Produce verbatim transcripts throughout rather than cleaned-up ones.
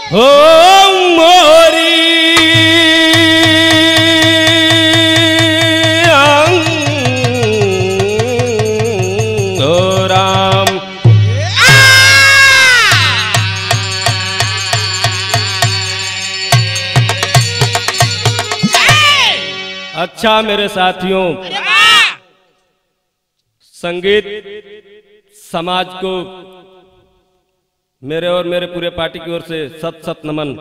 हो मोरी हो राम। अच्छा मेरे साथियों, संगीत समाज को मेरे और मेरे पूरे पार्टी की ओर से सत सत नमन।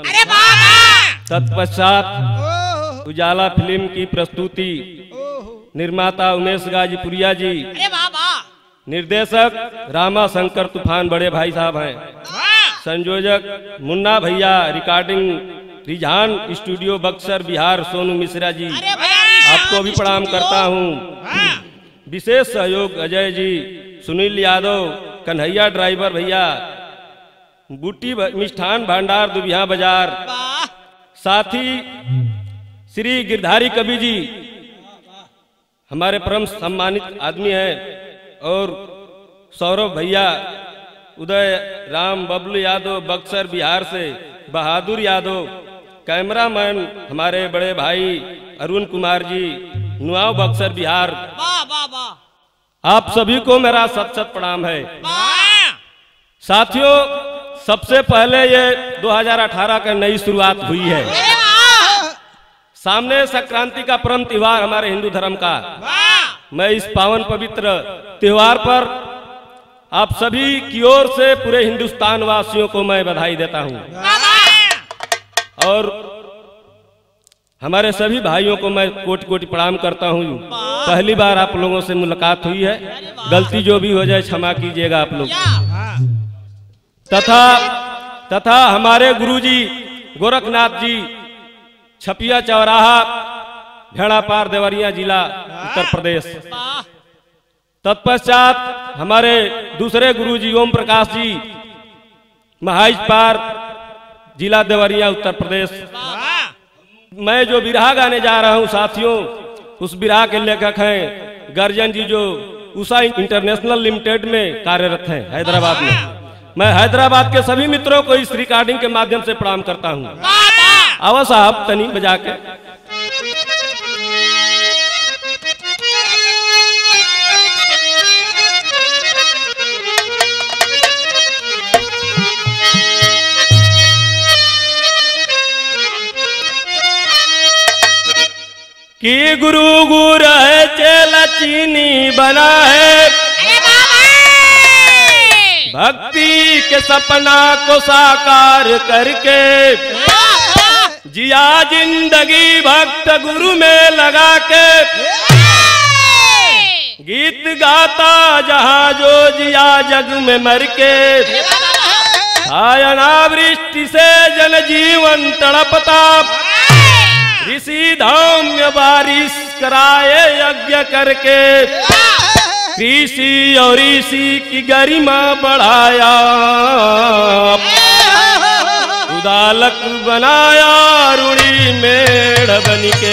तत्पश्चात उजाला फिल्म की प्रस्तुति निर्माता उमेश गाजीपुरिया जी, निर्देशक रामा शंकर तूफान बड़े भाई साहब हैं, संयोजक मुन्ना भैया, रिकॉर्डिंग रिझान स्टूडियो बक्सर बिहार सोनू मिश्रा जी, आपको भी प्रणाम करता हूँ। विशेष सहयोग अजय जी, सुनील यादव, कन्हैया ड्राइवर भैया, बूटी मिष्ठान भंडार दुबिया बाजार, साथी श्री गिरधारी कवि जी हमारे परम सम्मानित आदमी हैं, और सौरभ भैया, उदय राम बबलू यादव बक्सर बिहार से, बहादुर यादव, कैमरामैन हमारे बड़े भाई अरुण कुमार जी, नुआव बक्सर बिहार। आप सभी को मेरा सत सत प्रणाम है। साथियों, सबसे पहले ये दो हज़ार अठारह का नई शुरुआत हुई है। सामने संक्रांति का परम त्योहार हमारे हिंदू धर्म का। मैं इस पावन पवित्र त्योहार पर आप सभी की ओर से पूरे हिंदुस्तान वासियों को मैं बधाई देता हूं, और हमारे सभी भाइयों को मैं कोटि कोटि प्रणाम करता हूं। पहली बार आप लोगों से मुलाकात हुई है, गलती जो भी हो जाए क्षमा कीजिएगा आप लोग। तथा तथा हमारे गुरुजी गोरखनाथ जी, छपिया चौराहा, भेड़ापार देवरिया जिला उत्तर प्रदेश। तत्पश्चात हमारे दूसरे गुरुजी ओम प्रकाश जी, महाइज पार जिला देवरिया उत्तर प्रदेश। मैं जो बिरहा गाने जा रहा हूं साथियों, उस बिरहा के लेखक हैं गर्जन जी, जो उषा इंटरनेशनल लिमिटेड में कार्यरत हैं हैदराबाद में। मैं हैदराबाद के सभी मित्रों को इस रिकॉर्डिंग के माध्यम से प्रणाम करता हूं। आवा साहब तनी बजा के। कि गुरु गुर है चेला चीनी बना है, भक्ति के सपना को साकार करके जिया जिंदगी भक्त गुरु में लगा के। गीत गाता जहां जो जिया जग में मर के, अनावृष्टि से जन जीवन तड़पता, ऋषि धौम्य बारिश कराए यज्ञ करके, कृषि और ऋषि की गरिमा बढ़ाया, उदालक बनाया रूढ़ी मेढ़ बन के।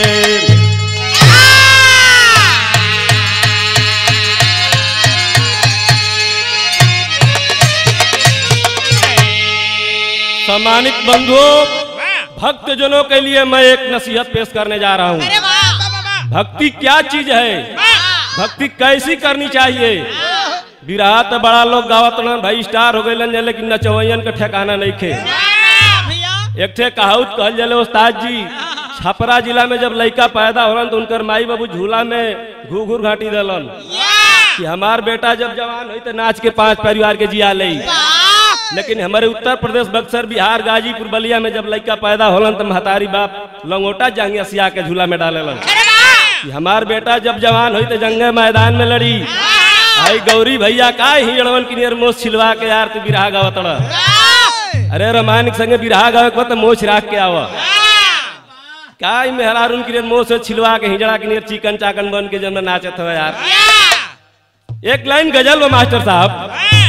सम्मानित बंधुओं, भक्त जनों के लिए मैं एक नसीहत पेश करने जा रहा हूँ। भक्ति क्या चीज है, भक्ति कैसी करनी चाहिए। बिरहा तो बड़ा लोग गावत भाई, स्टार हो गए, लेकिन नचवैयन का ठिकाना नहीं खे। एक ठे कहावत कहल जले उस्ताद जी, छपरा जिला में जब लड़का पैदा होलन तो उनकर माई बाबू झूला में घूर घाटी दलन कि हमार बेटा जब जवान हुई तो नाच के पांच परिवार के जिया ले। लेकिन हमारे उत्तर प्रदेश बक्सर बिहार गाजीपुर बलिया में जब लड़का पैदा होलन तो महतारी बाप लंगोटा जांगिया सिया के झूला में डालेलन कि हमार बेटा जब जवान हुई तो जंगे मैदान में लड़ी। आई गौरी भैया का हिजड़वन की नियर मोछ छिलवा के यार तू बिरहा गावतड़ा। अरे रामायण के संगे बिरहा गावे को तो मोछ राख के आवा का मेहरारून की नियर मोछ से छिलवा के हिजड़ा की नियर चिकन चाकन बन के जब नाचत हो यार। एक लाइन गजल वो मास्टर साहब,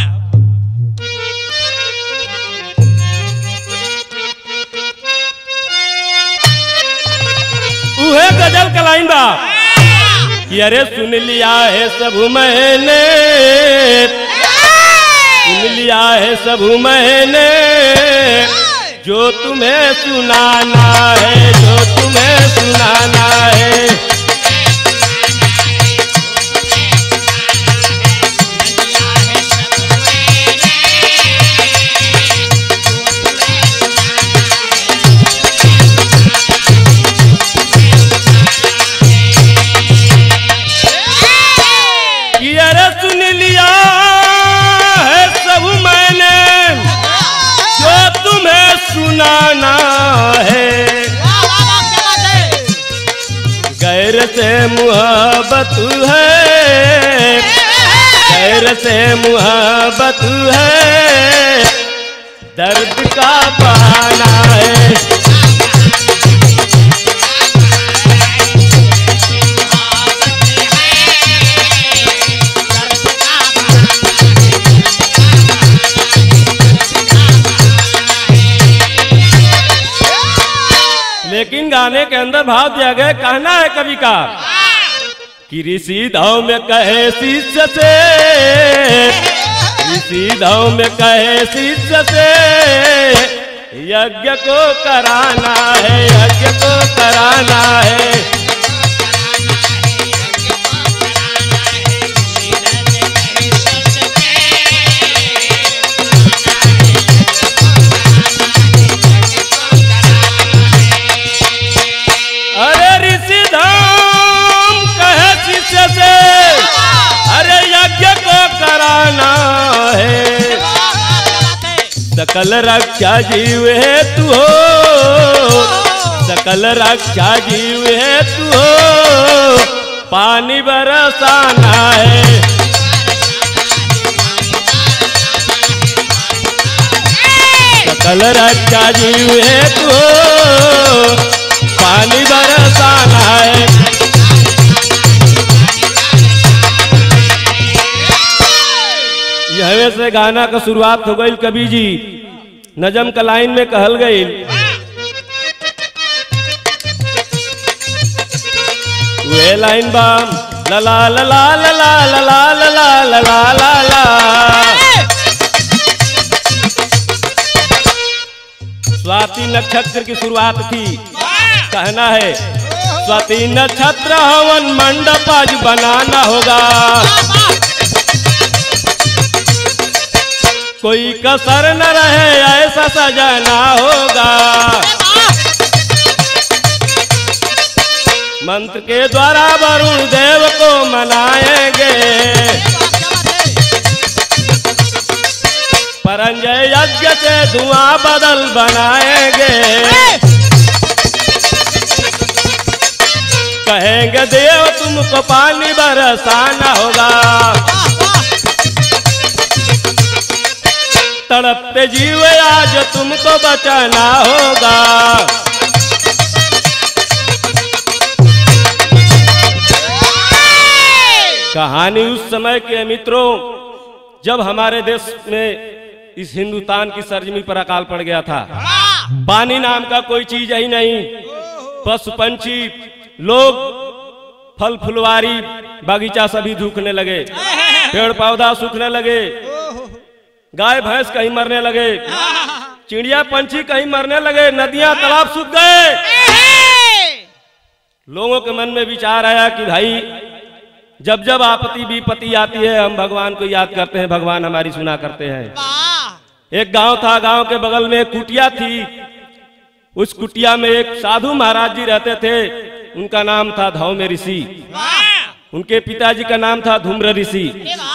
उहे गजल का लाइन बा कि अरे सुन लिया है सब मैंने, सुन लिया है सब मैंने, जो तुम्हें सुनाना है, जो तुम्हें सुनाना है। सुनाना है गैर से मुहब्बत है, गैर से मुहब्बत है, दर्द का बहाना है। लेकिन गाने के अंदर भाव दिया गया, कहना है कवि का कि ऋषि दाव में कहे शिष्य से, ऋषि दाव में कहे शिष्य से, यज्ञ को कराना है, यज्ञ को कराना है। सकल रक्षा जीव है तू हो, सकल रक्षा जीव है तू हो, पानी बरसाना है। सकल रक्षा जीव है तू हो, पानी बरसाना है। यह से गाना का शुरुआत हो गई कवि जी नजम का लाइन में कहल गई, वे लाइन बाम ला ला ला ला ला ला ला ला ला ला ला ला ला। स्वाति नक्षत्र की शुरुआत थी, कहना है स्वाति नक्षत्र हवन मंडप आज बनाना होगा, कोई कसर न रहे ऐसा सजाना होगा, मंत्र के द्वारा वरुण देव को मनाएंगे, परंजय यज्ञ से धुआं बदल बनाएंगे, कहेंगे देव तुमको पानी बरसाना होगा, तड़पते जीव आज तुमको बचाना होगा। कहानी उस समय के मित्रों जब हमारे देश में इस हिंदुस्तान की सरजमी पर अकाल पड़ गया था। पानी नाम का कोई चीज ही नहीं, पशु पंछी लोग फल फुलवारी बागीचा सभी सूखने लगे, पेड़ पौधा सूखने लगे, गाय भैंस कहीं मरने लगे, चिड़िया पंछी कहीं मरने लगे, नदियां तालाब सूख गए। लोगों के मन में विचार आया कि भाई जब जब आपत्ति विपत्ति आती है हम भगवान को याद करते हैं, भगवान हमारी सुना करते हैं। एक गांव था, गांव के बगल में एक कुटिया थी, उस कुटिया में एक साधु महाराज जी रहते थे, उनका नाम था धौम्य ऋषि, उनके पिताजी का नाम था धूम्र ऋषि।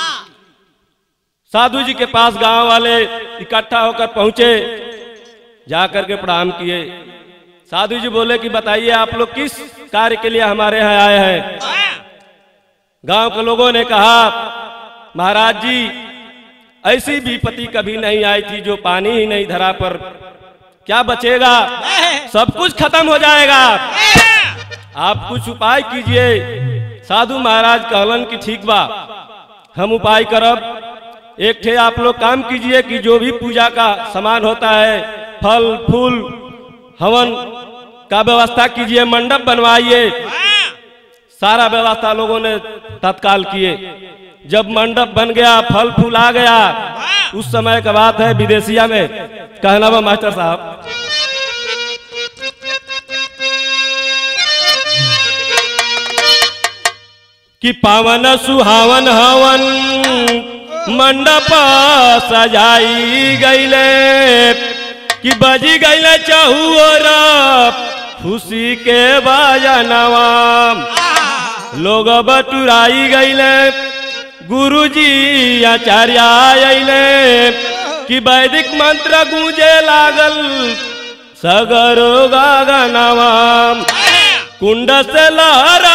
साधु जी के पास गांव वाले इकट्ठा होकर पहुंचे, जाकर के प्रणाम किए। साधु जी बोले कि बताइए आप लोग किस कार्य के लिए हमारे यहाँ आए हैं। गांव के लोगों ने कहा महाराज जी ऐसी विपत्ति कभी नहीं आई थी जो पानी ही नहीं धरा पर क्या बचेगा, सब कुछ खत्म हो जाएगा, आप कुछ उपाय कीजिए। साधु महाराज कहलन कि ठीक बा हम उपाय करब। एक ठे आप लोग काम कीजिए कि जो भी पूजा का सामान होता है, फल फूल हवन का व्यवस्था कीजिए, मंडप बनवाइए। सारा व्यवस्था लोगों ने तत्काल किए। जब मंडप बन गया, फल फूल आ गया, उस समय का बात है विदेशिया में, कहना बा मास्टर साहब कि पावन सुहावन हवन मंडप सजाई गईले कि बजी गईले चहुओर खुशी के बजनवा लोग बटुराई गईले गुरुजी आचार्य आइले कि वैदिक मंत्र गूंजे लागल सगरो गगनवा कुंड से लहरा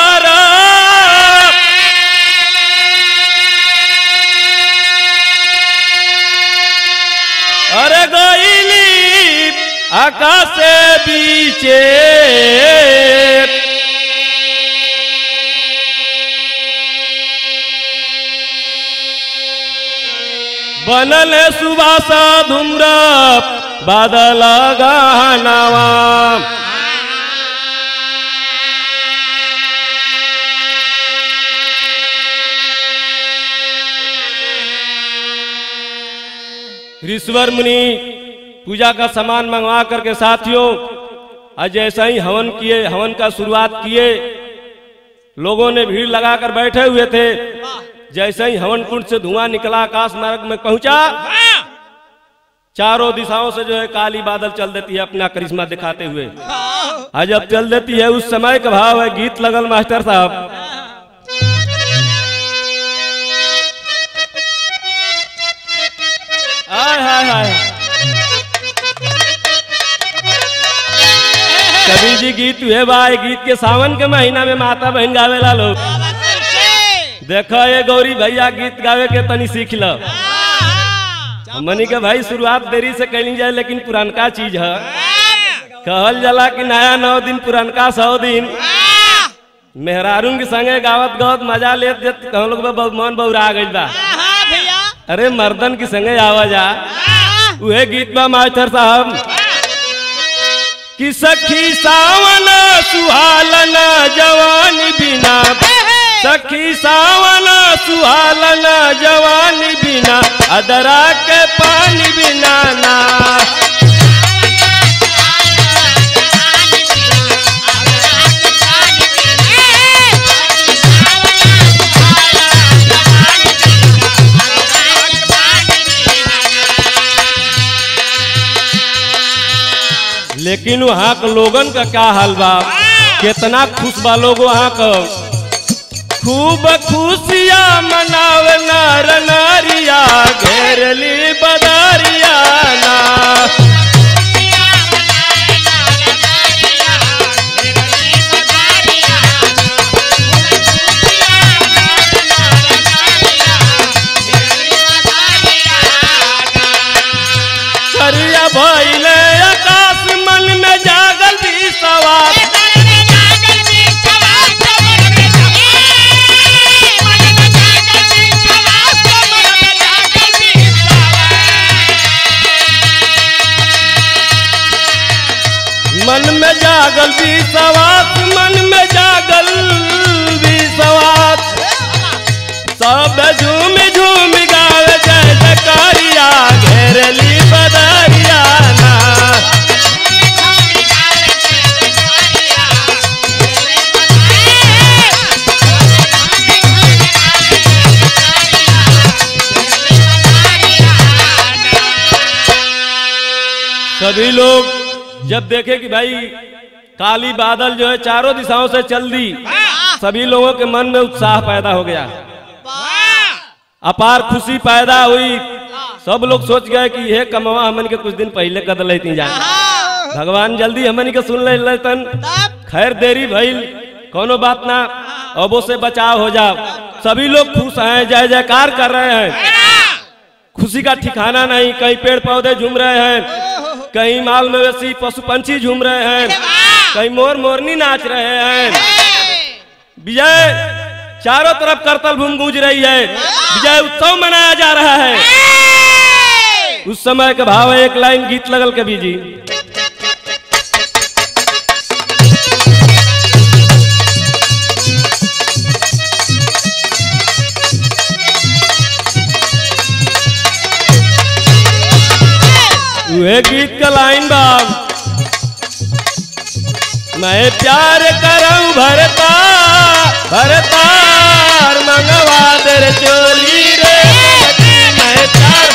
अरे गईली आकाश बीचे बनल सुबासा धूम्र बादल गहनवा ऋषिवर मुनि पूजा का सामान मंगवा करके साथियों आज जैसा ही हवन किए, हवन का शुरुआत किए, लोगों ने भीड़ लगाकर बैठे हुए थे। जैसे ही हवन कुंड से धुआं निकला, आकाश मार्ग में पहुंचा, चारों दिशाओं से जो है काली बादल चल देती है अपना करिश्मा दिखाते हुए। आज जब चल देती है उस समय का भाव है, गीत लगल मास्टर साहब। हाय हाय हाय कबीर जी गीत हुए भाई, गीत के सावन के महीना में माता बहन गावेला लोग। देखो ये गौरी भैया गीत गावे के तनी सीख लो। मनी के भाई शुरुआत देरी से कैली जाए लेकिन पुरानका चीज है। कहल जला कि नया नौ दिन पुरानका सौ दिन। मेहरारून के संगे गावत गावत मजा लेत जत हम लोग मन बहुरा गइल बा। अरे मर्दन की संगे आवाज आ उहे गीत बा मास्टर साहब कि सखी सावन सुहालन जवानी बिना, सखी सावन सुहालन जवानी बिना, अदरा के पानी बिना ना। लेकिन वहाँ के लोगन का क्या हाल बा, कितना खुश बा लोग वहाँ का। खूब खुशियाँ मनावे नर नारिया, घेरली बदारिया ना। करिया भइले आकाश मन में जागल भी सवार, मन में जागल भी सवास, मन में जागल भी सवास। सब झूम झूम गावे जय जकारिया, घेरली बदारिया ना। सभी लोग जब देखे कि भाई काली बादल जो है चारों दिशाओं से चल दी, सभी लोगों के मन में उत्साह पैदा हो गया, अपार खुशी पैदा हुई। सब लोग सोच गए कि यह कमवा हमन के कुछ दिन पहले कद लेती जाए, भगवान जल्दी हमन के सुन ले लेतन। खैर देरी भइल, कोनो बात ना, अब उसे बचाव हो जाओ। सभी लोग खुश हैं, जय जयकार कर रहे हैं। खुशी का ठिकाना नहीं, कहीं पेड़ पौधे झूम रहे हैं, कहीं माल मवेशी पशु पंछी झूम रहे हैं, कहीं मोर मोरनी नाच रहे हैं। विजय चारों तरफ करतल भूमि गूंज रही है, विजय उत्सव मनाया जा रहा है। उस समय का भाव है, एक लाइन गीत लगल कभी जी। वह गीत का लाइन बाब, मैं प्यार करऊं भरता भरतार मंगवा दे रे चोली रे मैं तार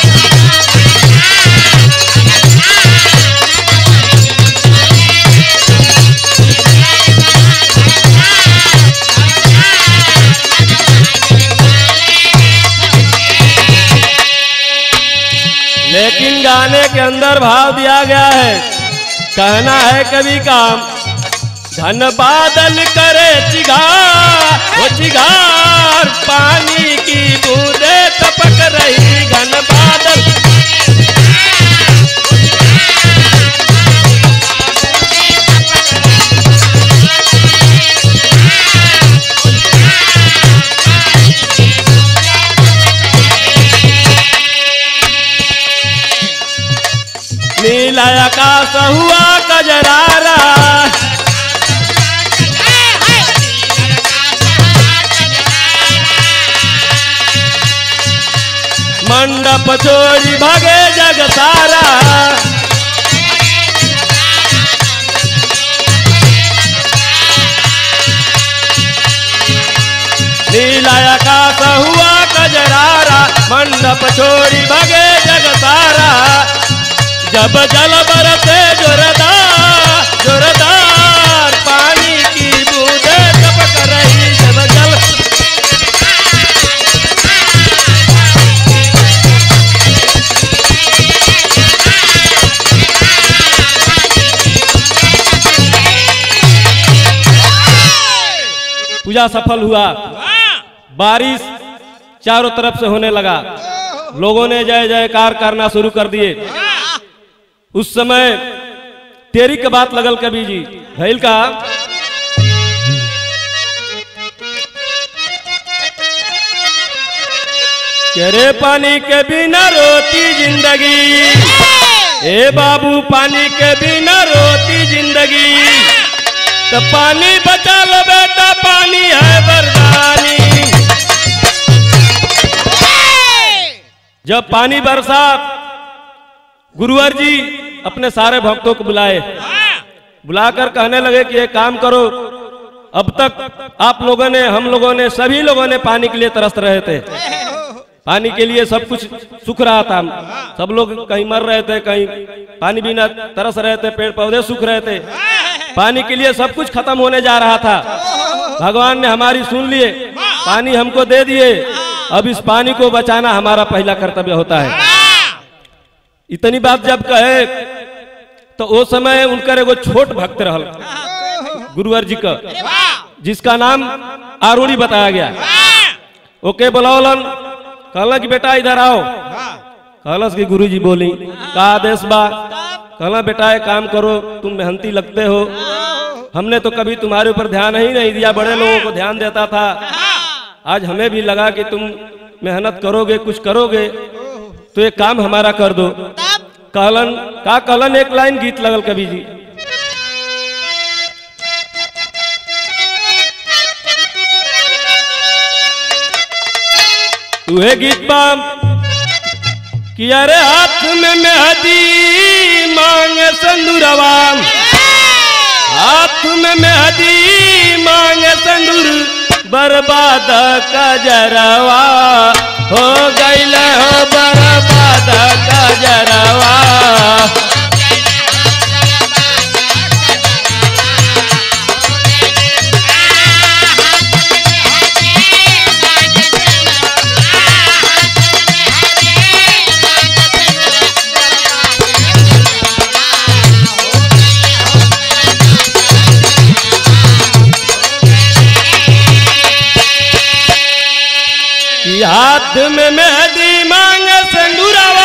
लेकिन गाने के अंदर भाव दिया गया है, कहना है कवि का घन बादल करे चिगार, वो चिगार पानी की बूंदे टपक रही घन बादल। नीला आकाश हुआ कजरारा, मंडप छोड़ी भागे जग सारा, नीला आकाश हुआ कजरारा, मंडप छोड़ी भागे जग सारा। जब जल बरसे जोरदार जोरदार पानी की बूंदें टपक रही, जब जल पूजा सफल हुआ, बारिश चारों तरफ से होने लगा, लोगों ने जय जयकार करना शुरू कर दिए। उस समय तेरी के बात लगल कवि जी भैल का रे पानी के बिना रोती जिंदगी, ए बाबू पानी के बिना रोती जिंदगी, तो पानी बचा लो बेटा पानी है वरदानी। जब पानी बरसा गुरुवर जी अपने सारे भक्तों को बुलाए, बुलाकर कहने लगे कि ये काम करो, अब तक आप लोगों ने हम लोगों ने सभी लोगों ने पानी के लिए तरस रहे थे, पानी के लिए सब कुछ सूख रहा था, सब लोग कहीं मर रहे थे, कहीं पानी बिना तरस रहे थे, पेड़ पौधे सूख रहे थे, पानी के लिए सब कुछ खत्म होने जा रहा था। भगवान ने हमारी सुन लिए, पानी हमको दे दिए, अब इस पानी को बचाना हमारा पहला कर्तव्य होता है। इतनी बात जब कहे तो उस समय उनका एगो छोट भक्त रहल गुरुवर जी का, जिसका नाम आरूढ़ी बताया गया। ओके बुलावलन, कहला कि बेटा इधर आओ, कहलस कि गुरुजी बोली का आदेश बा, कहला बेटा एक काम करो, तुम मेहनती लगते हो, हमने तो कभी तुम्हारे ऊपर ध्यान ही नहीं दिया, बड़े लोगों को ध्यान देता था, आज हमें भी लगा कि तुम मेहनत करोगे कुछ करोगे, तो एक काम हमारा कर दो। कहलन का कहलन एक लाइन गीत लगल कवि जी, तुहे गीत बाम कि अरे हाथ में मेहदी मांगे संदूरवा, हाथ में मेहदी मांगे संदूर, बर्बाद का जरवा हो गईल हो, बर्बाद का जरवा। हाथ में मेहदी मांगे सिंदूरवा,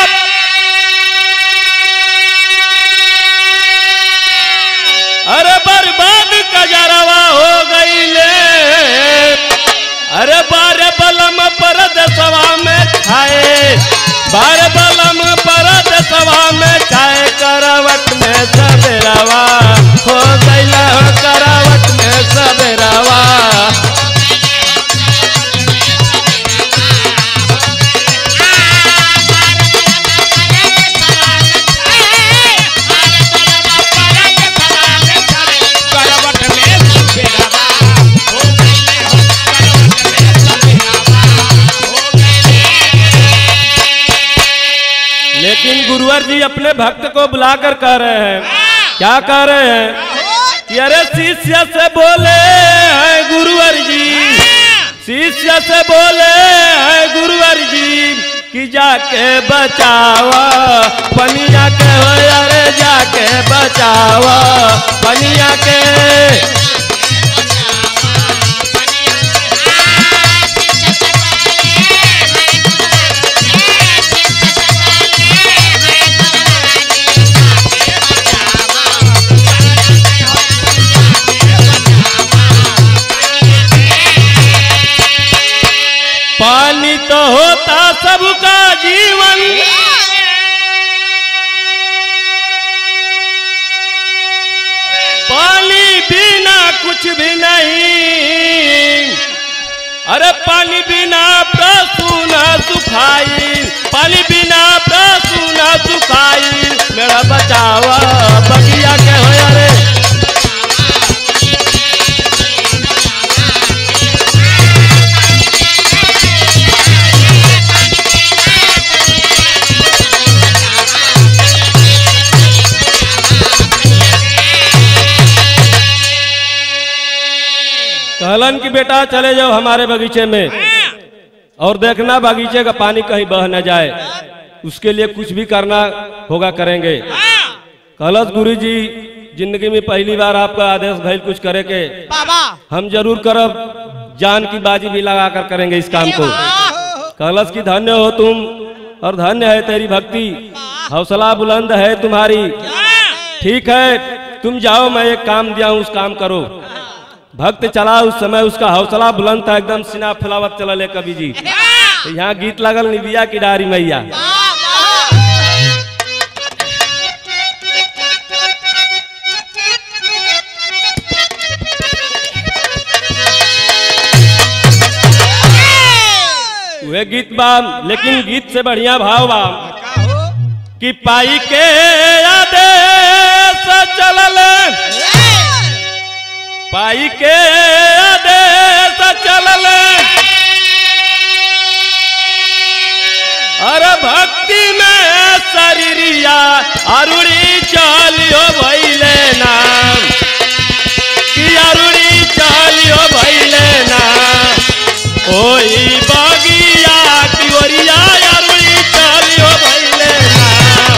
अरे बर्बाद का जरवा हो गई ले, अरे बारे बलम परद सवा में छाए, बारे बलम परद सवा में छाए, करवट में सबेरवा हो गई ले, करवट में सबेरवा। जी अपने भक्त को बुलाकर कह रहे हैं, क्या कह रहे हैं कि अरे शिष्य से बोले हैं गुरुवर जी, शिष्य से बोले हैं गुरुवर जी कि जाके बचावा पनिया के, हो अरे जाके बचावा पनिया के। पानी तो होता सबका जीवन, पानी बिना कुछ भी नहीं, अरे पानी बिना पशु न सुखाई, पानी बिना पशु न सुखाई, मेरा बचावा बगिया के हो अरे। कहलन की बेटा चले जाओ हमारे बगीचे में और देखना बगीचे का पानी कहीं बह न जाए, उसके लिए कुछ भी करना होगा करेंगे। कहलस गुरु जी जिंदगी में पहली बार आपका आदेश भइल कुछ करे के, हम जरूर करब, जान की बाजी भी लगा कर करेंगे इस काम को। कहलस की धन्य हो तुम और धन्य है तेरी भक्ति, हौसला बुलंद है तुम्हारी। ठीक है तुम जाओ, मैं एक काम दिया हूँ उस काम करो। भक्त चला, उस समय उसका हौसला बुलंद था, एकदम सीना फुलावत चलले कवि जी। तो यहाँ गीत लगल निबिया की डारी मैया। वे गीत बा, लेकिन गीत से बढ़िया भाव बा कि पाई के आदेश चलल, पाई के आदेश चलल, अरे भक्ति में शरीरिया अरुणी चालियो भैले नाम, कि अरुणी चालियो भैले नाम, ओई बगिया की ओरिया अरुणी चालियो भैले नाम।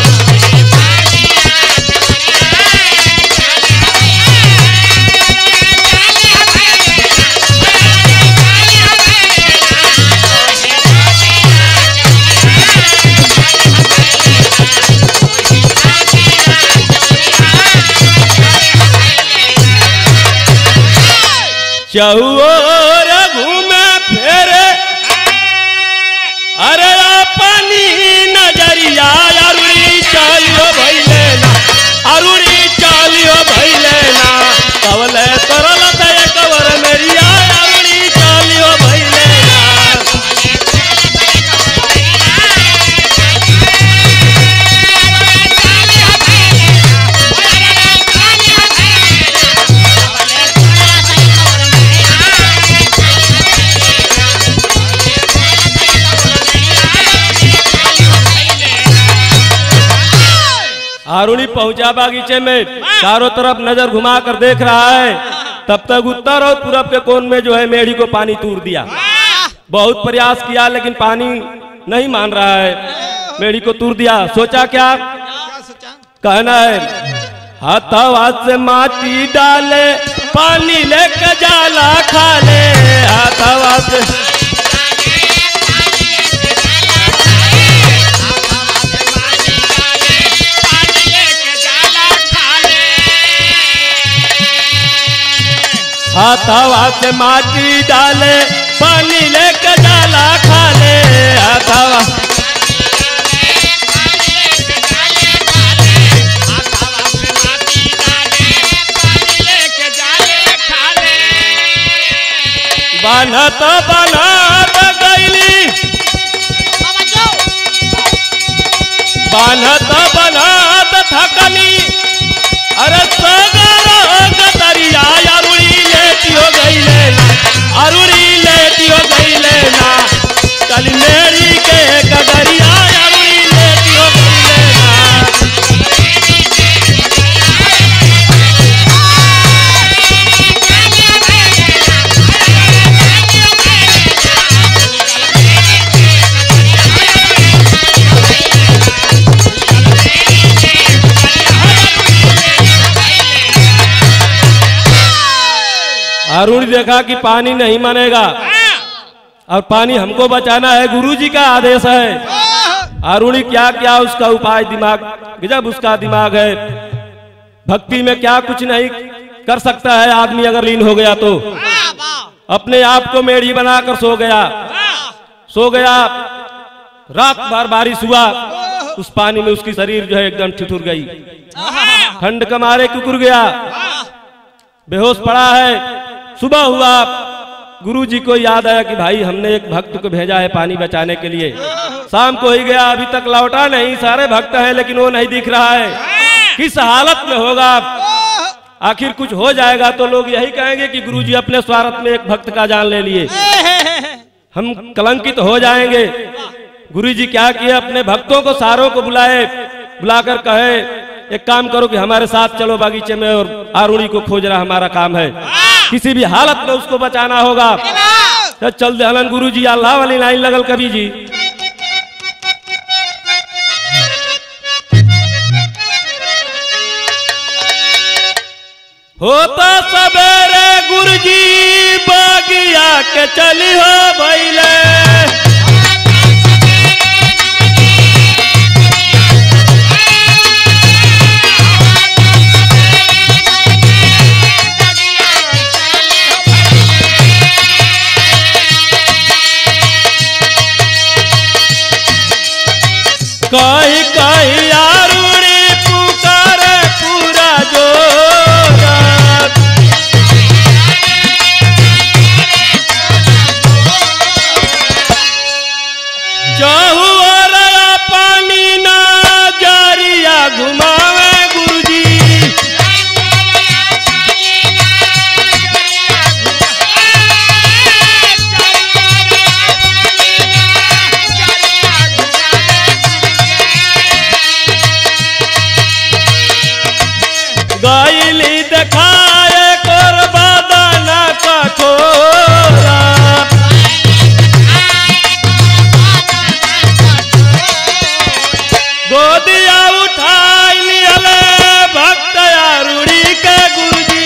चौर घूमे फेरे अरे अपनी नजरिया अरुणी चालियो भैले ना, अरुणी चालियो भैले ना, कवले तरल तय कवर मेरिया अरुणी चालियो भैले ना। अरुणी पहुंचा बागीचे में, चारों तरफ नजर घुमा कर देख रहा है, तब तक उत्तर और पूरब के कोन में जो है मेढ़ी को पानी तूर दिया। बहुत प्रयास किया लेकिन पानी नहीं मान रहा है, मेढ़ी को तूर दिया। सोचा क्या कहना है, हाथवा से माटी डाले पानी लेके जाला खा ले, हाथवा से हाथवा से माटी डाले पानी लेके जाला खा ले, हाथवा बनत बनत गईली, बनत बनत थकली, अरे सगर गतरिया अरुणी लेटी हो गईले ना, अरुणी लेटी हो गईले ना, कल मेरी के गगरिया अरुणी लेटी हो गईले ना। आरुणि देखा कि पानी नहीं मानेगा और पानी हमको बचाना है, गुरुजी का आदेश है। आरुणि क्या क्या उसका उपाय, दिमाग गजब उसका दिमाग है। भक्ति में क्या कुछ नहीं कर सकता है आदमी अगर लीन हो गया तो। अपने आप को मेढ़ी बनाकर सो गया सो गया रात भर बारिश हुआ, उस पानी में उसकी शरीर जो है एकदम ठिठुर गई, ठंड के मारे कुकुर गया, बेहोश पड़ा है। सुबह हुआ, गुरुजी को याद आया कि भाई हमने एक भक्त को भेजा है पानी बचाने के लिए। शाम को ही गया, अभी तक लौटा नहीं। सारे भक्त हैं लेकिन वो नहीं दिख रहा है, किस हालत में होगा। आखिर कुछ हो जाएगा तो लोग यही कहेंगे कि गुरुजी अपने स्वार्थ में एक भक्त का जान ले लिए, हम कलंकित हो जाएंगे। गुरुजी क्या किए, अपने भक्तों को सारों को बुलाए, बुलाकर कहे एक काम करो कि हमारे साथ चलो बागीचे में और आरुणि को खोजना हमारा काम है, किसी भी हालत में उसको बचाना होगा। तो चल दे गुरुजी, अल्लाह वाली लाइन लगल कभी जी। होता सबेरे गुरुजी बागिया के चली हो भैले, कहीं कहीं आरुणि पुकारे पूरा जोर, जाहू और पानी ना जारिया घुमावे गुरुजी, गायली दिखाए कोरबादा ना कठोरा, गोदिया उठाई लियले भक्त आरुणि के गुरुजी,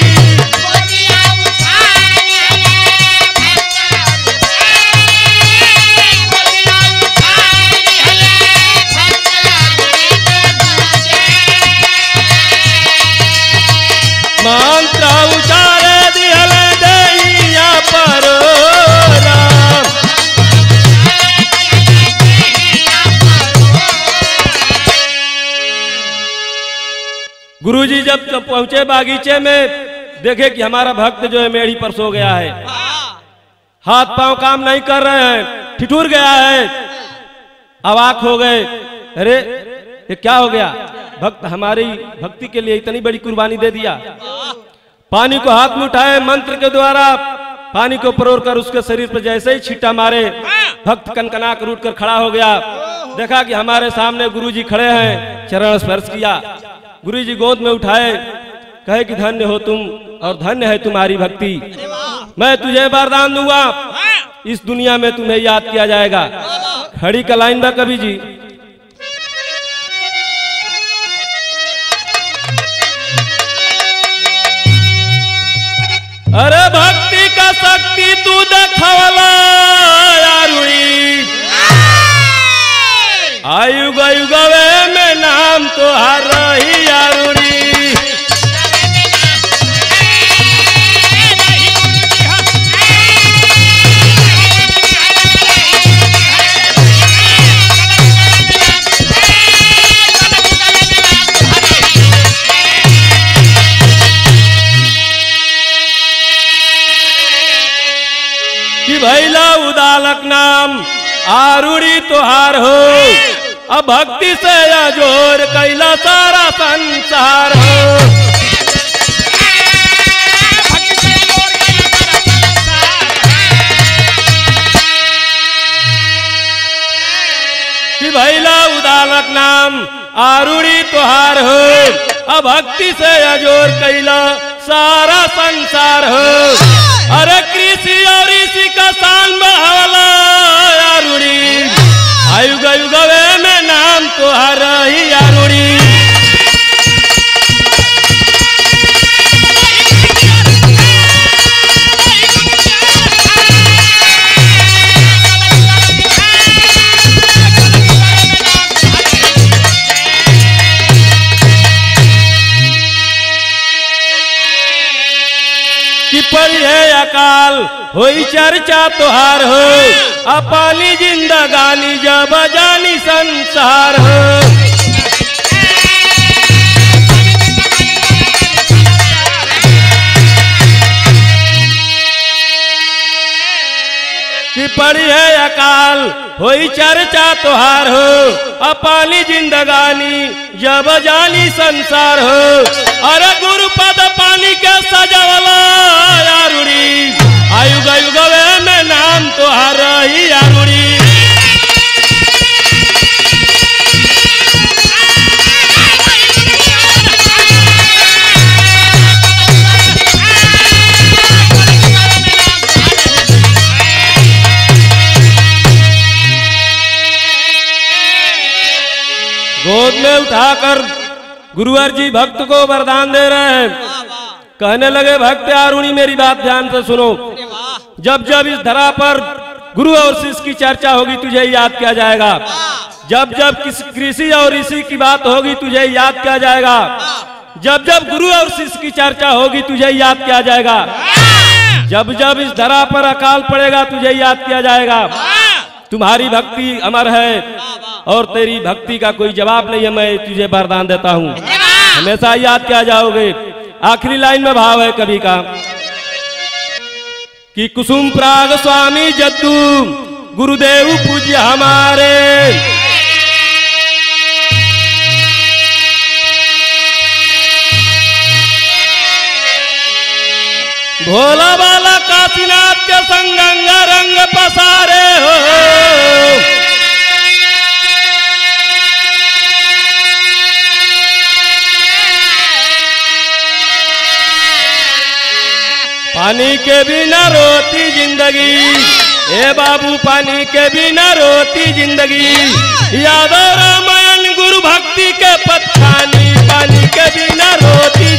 मंत्र उचारे दिहले दैया परोरा, गुरुजी जब तक पहुंचे बागीचे में, देखे कि हमारा भक्त जो है मेढ़ी पर सो गया है, हाथ पांव काम नहीं कर रहे हैं, ठिठुर गया है। अवाक हो गए, अरे ये क्या हो गया, भक्त हमारी भक्ति के लिए इतनी बड़ी कुर्बानी दे दिया। पानी को हाथ में उठाए, मंत्र के द्वारा पानी को परोर कर उसके शरीर पर जैसे ही छींटा मारे, भक्त कनकना कर उठ कर खड़ा हो गया। देखा कि हमारे सामने गुरुजी खड़े हैं, चरण स्पर्श किया, गुरुजी गोद में उठाए, कहे कि धन्य हो तुम और धन्य है तुम्हारी भक्ति, मैं तुझे वरदान दूंगा, इस दुनिया में तुम्हें याद किया जाएगा। खड़ी का लाइन बा कवि जी, अरे भक्ति का शक्ति तू देखवला आरुणि, आयु गयु गवे में नाम तो हार रही आरुणि, कि भैला उदालक नाम आरुणि तोहार हो, अब भक्ति से अजोर कैला सारा संसार हो। कि भैला उदालक नाम आरुणि तोहार हो, अब भक्ति से अजोर कैला सारा संसार हो। अरे कृषि और इसी का शान बढ़ावला आरुणि, आयु गयु गवे में नाम तो हर ही आरुणि। पड़ी है अकाल होई चर्चा तुहार हो, अपानी जिंदगानी जब जानी संसार हो। कि पड़ी है अकाल होई चर्चा तुहार हो, अपानी जिंदगानी जब जानी संसार हो। अरे गुरु पद पानी के सजावला यारुड़ी, आयु गयु गवे में नाम तुहार ही यारुड़ी। गोद में उठाकर गुरुवर जी भक्त को वरदान दे रहे हैं। कहने लगे भक्त आरुणी मेरी बात ध्यान से सुनो, जब जब इस धरा पर गुरु और शिष्य की चर्चा होगी तुझे याद किया जाएगा। जब जब किसी कृषि और ऋषि की बात होगी तुझे याद किया जाएगा। जब जब गुरु और शिष्य की चर्चा होगी तुझे याद किया जाएगा। जब जब इस धरा पर अकाल पड़ेगा तुझे याद किया जाएगा। तुम्हारी भक्ति अमर है और तेरी भक्ति का कोई जवाब नहीं है। मैं तुझे वरदान देता हूँ, हमेशा याद किया जाओगे। आखिरी लाइन में भाव है कवि का कि कुसुम प्राग स्वामी जद्दू गुरुदेव पूज्य हमारे, भोला बाला काशीनाथ के संग गंगा रंग पसारे हो। पानी के बिना रोती जिंदगी, ए बाबू पानी के बिना रोती जिंदगी। यादव रामायण गुरु भक्ति के पत्थानी, पानी के बिना रोती